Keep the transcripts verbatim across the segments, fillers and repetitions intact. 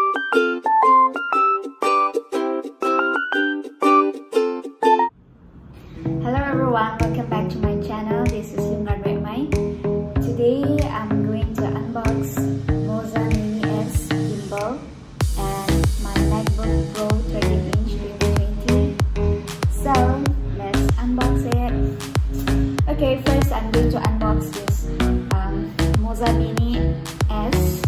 Hello everyone, welcome back to my channel. This is Lungard Mai. Today I'm going to unbox Moza Mini S gimbal and my MacBook Pro thirteen inch twenty twenty. So let's unbox it. Okay, first I'm going to unbox this um, Moza Mini S.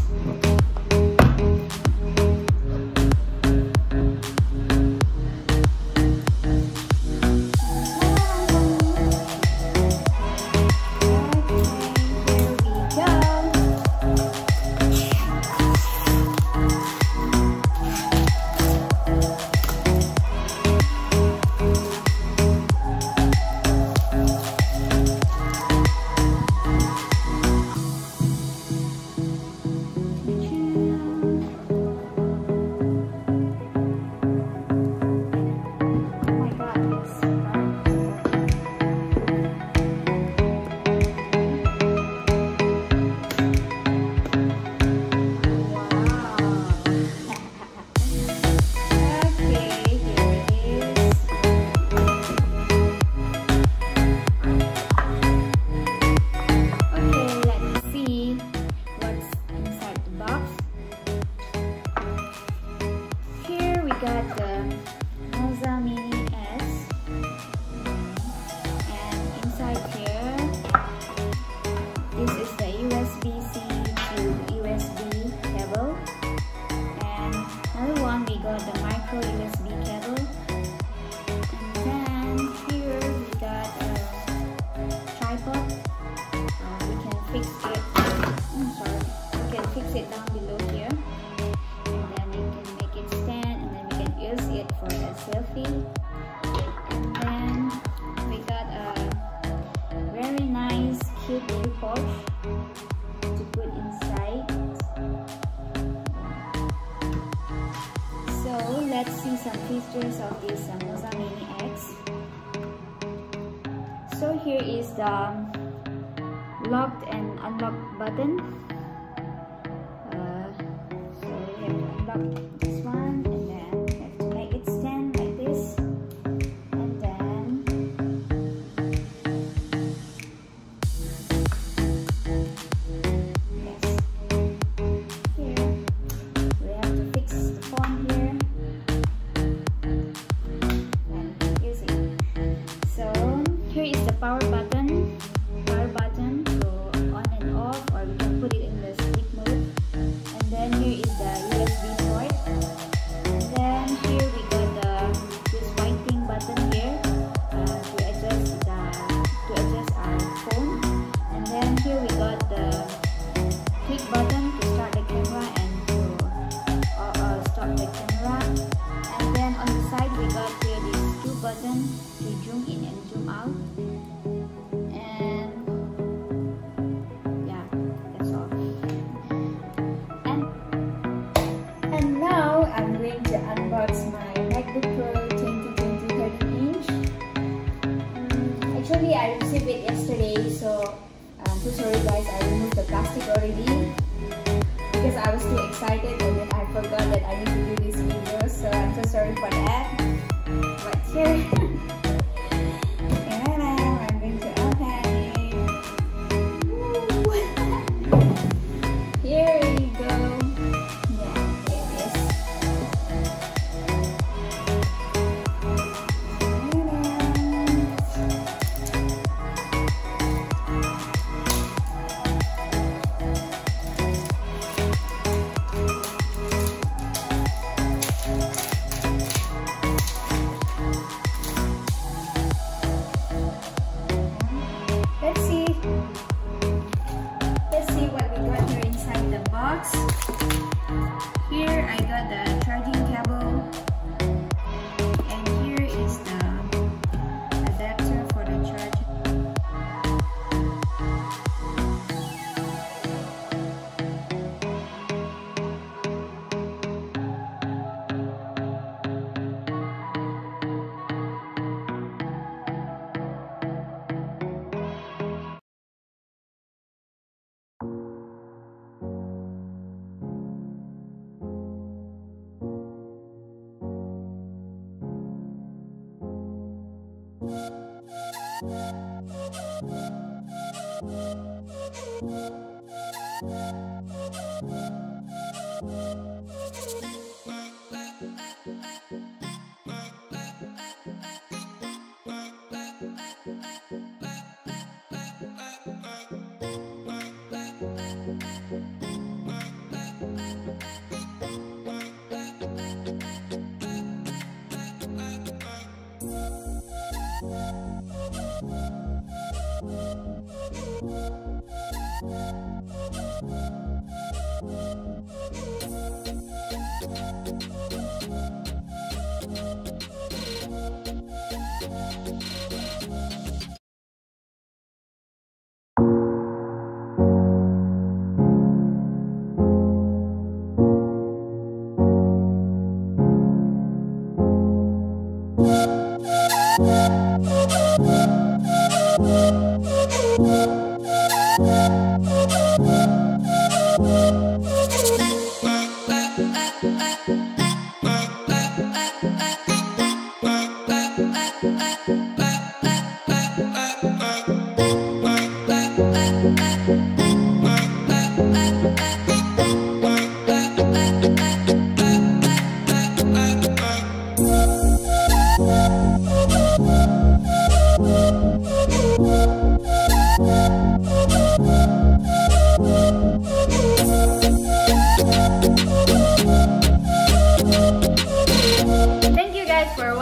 Got the Moza Mini S, and inside here, this is the U S B C to U S B cable, and another one we got the micro U S B cable, and then here we got a tripod. Uh, we can fix it. I'm sorry, we can fix it down below here. Use it for a selfie, and then we got a very nice cute little pouch to put inside. So let's see some features of this uh, Moza Mini X. So here is the locked and unlocked button. Uh, so we have to unlock this one, and then stand like this, and then yes, here we have to fix the phone here and use it. So here is the power button, power button to on and off, or we can put it in the sleep mode. And then here is the U S B port, and then here we button to start the camera and to uh, uh, stop the camera. And then on the side we got here these two buttons to zoom in and zoom out. And yeah, that's all. And and now I'm going to unbox my MacBook Pro twenty twenty thirteen inch. Um, actually I received it yesterday, so I'm so sorry guys, I removed the plastic already because I was too excited, and then I forgot that I need to do this video, so I'm so sorry for that. But here, I'm going to open it. Woo. Here we go. Yeah, here it is. Here I got the charging cable, and here is the adapter for the charger.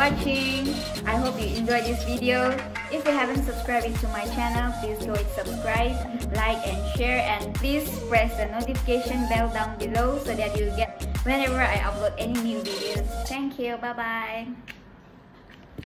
watching. I hope you enjoyed this video. If you haven't subscribed to my channel, please go and subscribe, like and share, and please press the notification bell down below so that you get whenever I upload any new videos. Thank you. Bye bye.